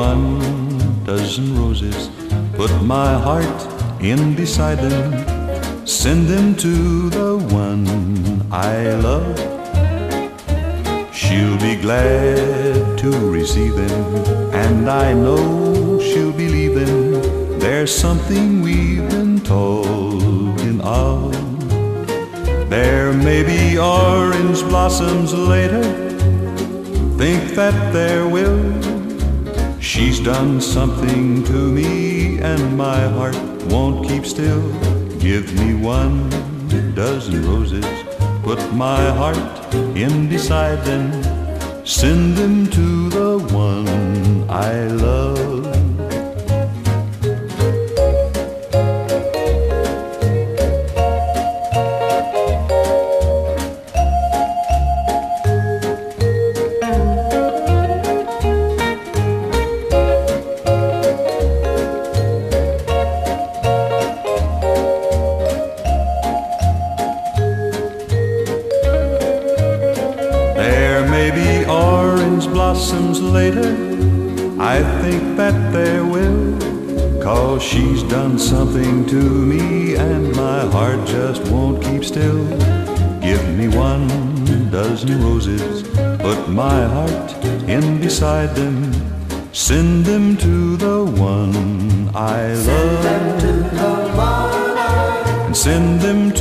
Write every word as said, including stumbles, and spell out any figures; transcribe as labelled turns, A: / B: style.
A: one dozen roses, put my heart in beside them, send them to the one I love. She'll be glad to receive them, and I know she'll believe them. There's something we've been talking of. There may be orange blossoms later, think that there will. She's done something to me, and my heart won't keep still. Give me one dozen roses, put my heart in beside them, send them to the one I love. Blossoms later, I think that there will, 'cause she's done something to me, and my heart just won't keep still. Give me one dozen roses, put my heart in beside them, send them to the one I love, and send them